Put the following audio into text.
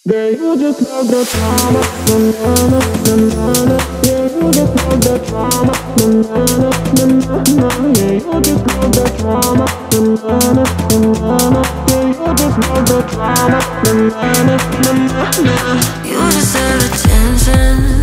Yeah, you just love the drama, na na na na na. Yeah, you just love the drama, na na na na na. Yeah, you just love the drama, na na na na. Yeah, you just love the drama, na na na na. You just have attention.